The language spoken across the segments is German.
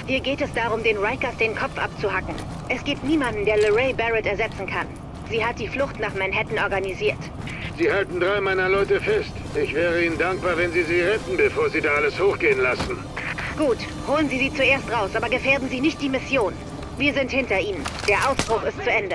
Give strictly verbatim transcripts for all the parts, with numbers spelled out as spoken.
Hier geht es darum, den Rikers den Kopf abzuhacken. Es gibt niemanden, der LeRae Barrett ersetzen kann. Sie hat die Flucht nach Manhattan organisiert. Sie halten drei meiner Leute fest. Ich wäre Ihnen dankbar, wenn Sie sie retten, bevor Sie da alles hochgehen lassen. Gut, holen Sie sie zuerst raus, aber gefährden Sie nicht die Mission. Wir sind hinter Ihnen. Der Aufbruch ist zu Ende.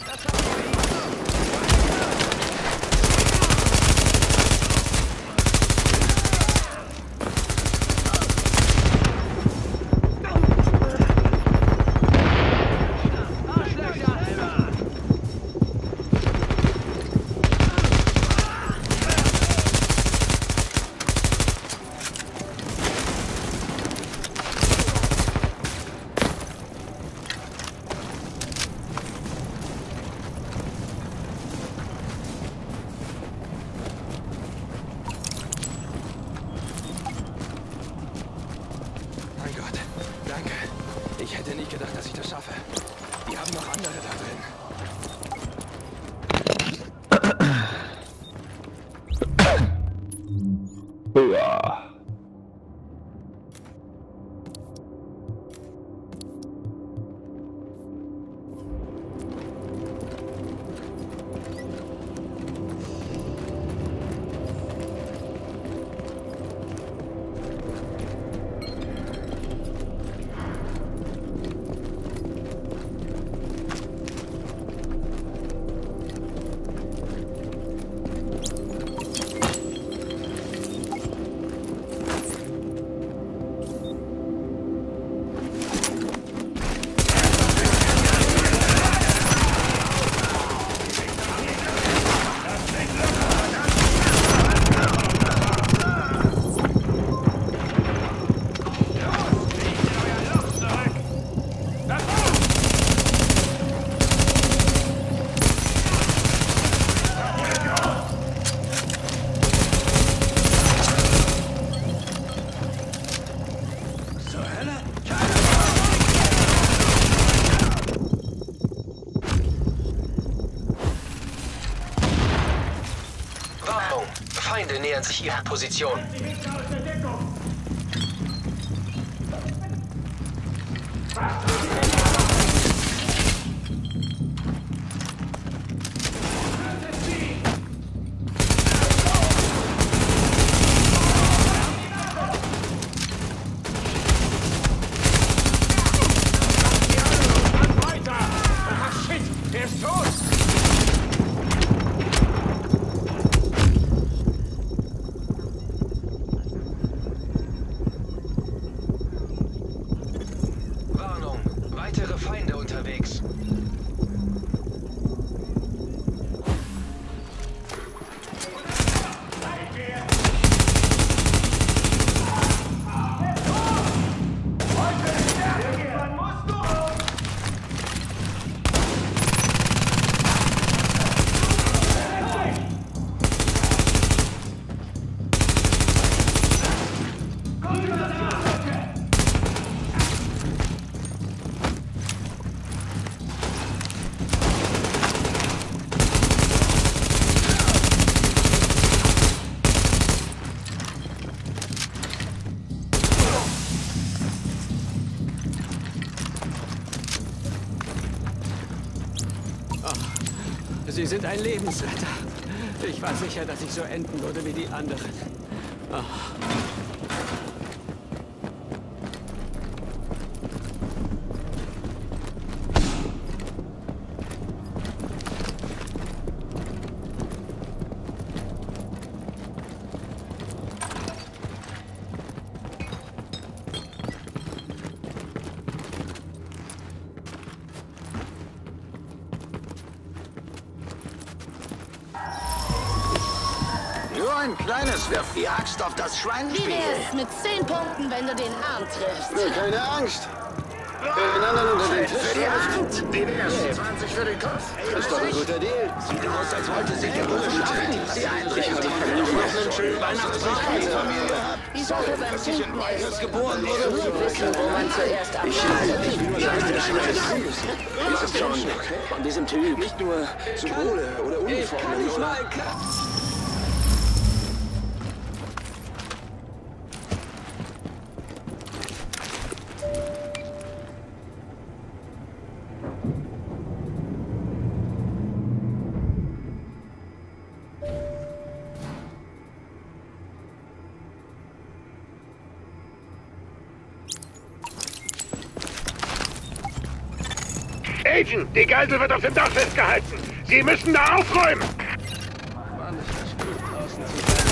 Ich hätte nicht gedacht, dass ich das schaffe. Die haben noch andere da drin. Ja. Feinde nähern sich ihrer Position. Weitere Feinde unterwegs. Sie sind ein Lebensretter. Ich war sicher, dass ich so enden würde wie die anderen. Oh. Nur ein kleines wirft die Axt auf das Schweinspiel. Wie wär's mit zehn Punkten, wenn du den Arm triffst? Nee, keine Angst. Den anderen unter den Tisch. Für die Hand. Wie wär's? zwanzig für den Kopf. Das ist doch ein guter Deal. Sieht aus, als wollte sich der Bulle schaffen. Die Einrichtung. Einen schönen Weihnachtsfamilie. Die Sache beim Punkten ist, geboren du musst wissen, wo man zuerst Ich schneide abschneidet. nicht nur seine Schmerzen. Das ist schon von diesem Typ. Nicht nur Symbole oder Uniformen, oder? Agent, die Geisel wird auf dem Dach festgehalten. Sie müssen da aufräumen. Mann, ist das gut draußen zu sein.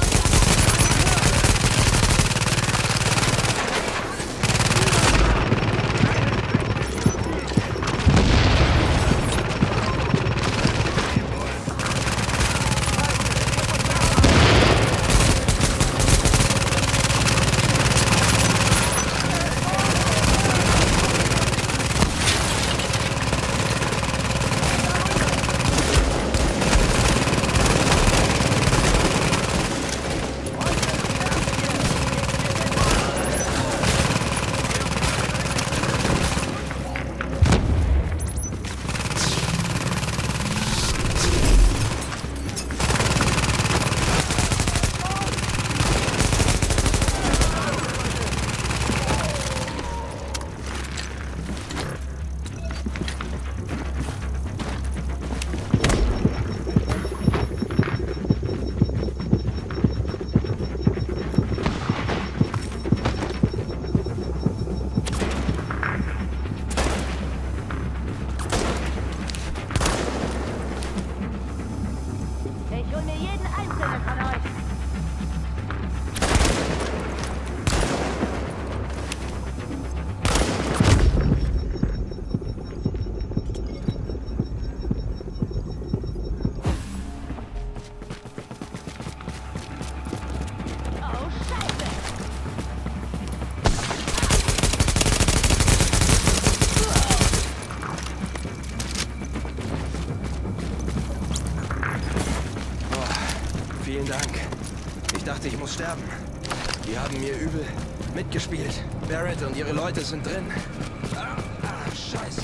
Vielen Dank. Ich dachte, ich muss sterben. Die haben mir übel mitgespielt. Barrett und ihre Leute sind drin. Ah, ah, Scheiße.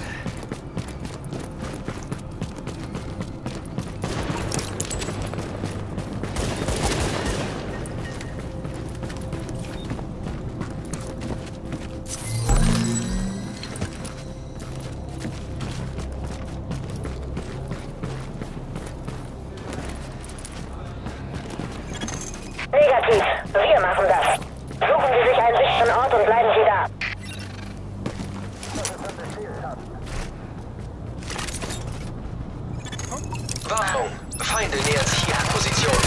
Negativ. Wir machen das. Suchen Sie sich einen sicheren Ort und bleiben Sie da. Warnung. Feinde nähern sich ihrer Position.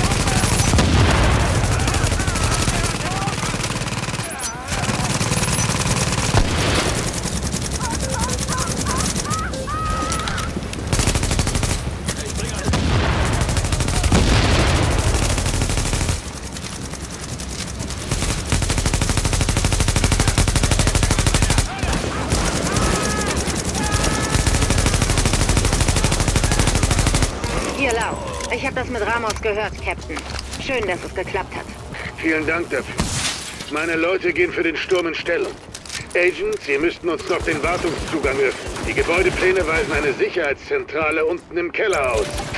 Hier, Lau. Ich habe das mit Ramos gehört, Captain. Schön, dass es geklappt hat. Vielen Dank dafür. Meine Leute gehen für den Sturm in Stellung. Agent, Sie müssten uns noch den Wartungszugang öffnen. Die Gebäudepläne weisen eine Sicherheitszentrale unten im Keller aus.